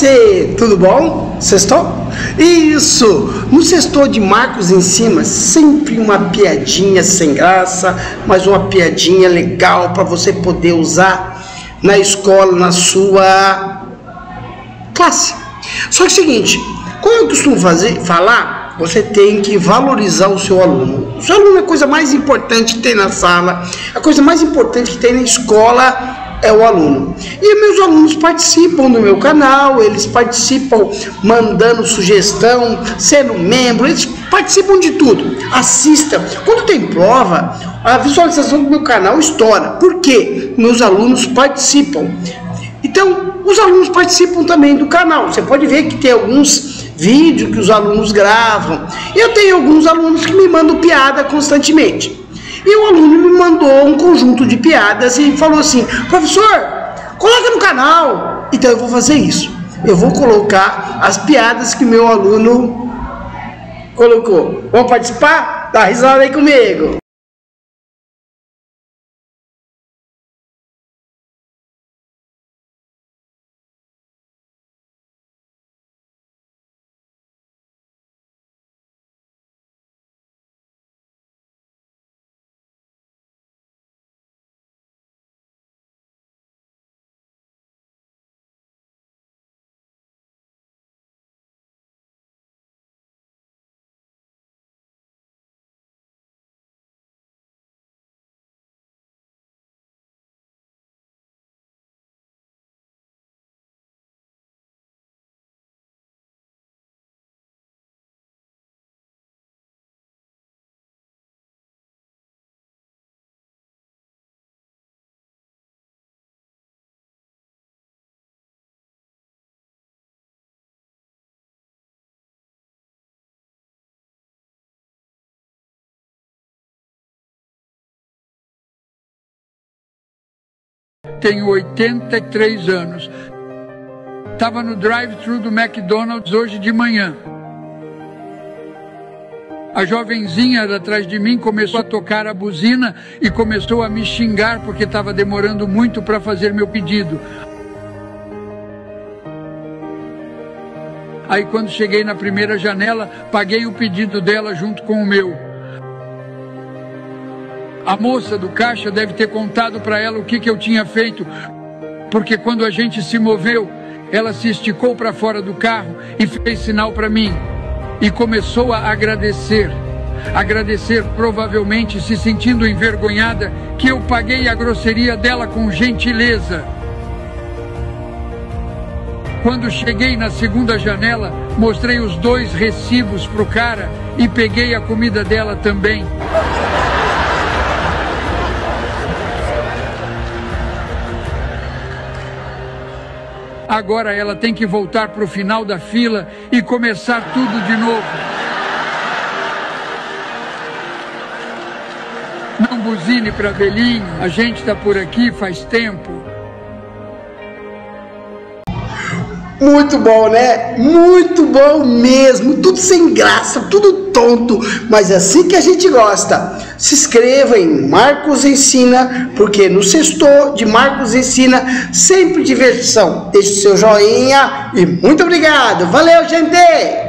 você, tudo bom? Sextou? Isso! No Sextou de Marcos Ensina, sempre uma piadinha sem graça, mas uma piadinha legal para você poder usar na escola, na sua classe. Só que é o seguinte, como eu costumo falar, você tem que valorizar o seu aluno. O seu aluno é a coisa mais importante que tem na sala, a coisa mais importante que tem na escola é o aluno. E meus alunos participam do meu canal, eles participam mandando sugestão, sendo membro, eles participam de tudo. Assista. Quando tem prova, a visualização do meu canal estoura. Por quê? Meus alunos participam. Então, os alunos participam também do canal. Você pode ver que tem alguns vídeos que os alunos gravam. Eu tenho alguns alunos que me mandam piada constantemente. E o aluno me mandou um conjunto de piadas e falou assim: professor, coloca no canal. Então eu vou fazer isso. Eu vou colocar as piadas que meu aluno colocou. Vamos participar? Dá risada aí comigo. Tenho 83 anos. Estava no drive-thru do McDonald's hoje de manhã. A jovenzinha atrás de mim começou a tocar a buzina e começou a me xingar porque estava demorando muito para fazer meu pedido. Aí quando cheguei na primeira janela, paguei o pedido dela junto com o meu. A moça do caixa deve ter contado para ela o que eu tinha feito, porque quando a gente se moveu, ela se esticou para fora do carro e fez sinal para mim. E começou a agradecer. Agradecer, provavelmente se sentindo envergonhada, que eu paguei a grosseria dela com gentileza. Quando cheguei na segunda janela, mostrei os 2 recibos pro cara e peguei a comida dela também. Agora ela tem que voltar para o final da fila e começar tudo de novo. Não buzine para velhinho, a gente está por aqui faz tempo. Muito bom, né? Muito bom mesmo. Tudo sem graça, tudo tonto, mas é assim que a gente gosta. Se inscreva em Marcos Ensina, porque no Sextou de Marcos Ensina, sempre diversão. Deixe seu joinha e muito obrigado. Valeu, gente!